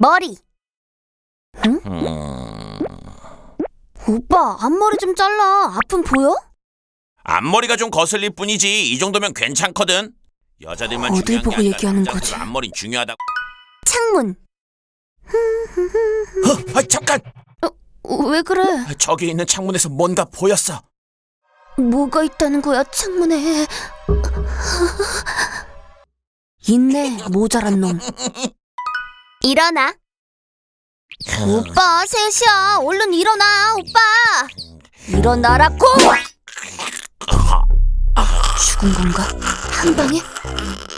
머리. 응? 오빠, 앞머리 좀 잘라. 아픔 보여? 앞머리가 좀 거슬릴 뿐이지 이 정도면 괜찮거든. 여자들만 어딜 중요한 보고 게 아니라 얘기하는 남자들도 거지? 앞머리 중요하다고. 창문. 잠깐! 왜 그래? 저기 있는 창문에서 뭔가 보였어. 뭐가 있다는 거야, 창문에? 있네, 모자란 놈. 일어나. 오빠, 3시야. 얼른 일어나, 오빠. 일어나라고! 죽은 건가? 한 방에?